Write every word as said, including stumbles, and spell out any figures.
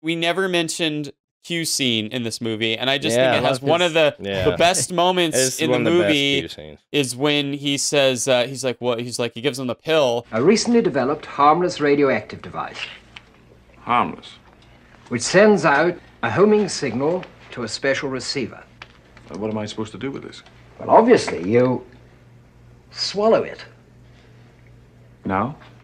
we never mentioned Q scene in this movie, and I just Yeah, think it has one his, of the yeah. the best moments It's in the one of the best movie. Q scenes. Is when he says uh, he's like what he's like he gives him the pill. A recently developed harmless radioactive device. Harmless. Which sends out a homing signal to a special receiver. Uh, what am I supposed to do with this? Well, obviously, you swallow it. Now?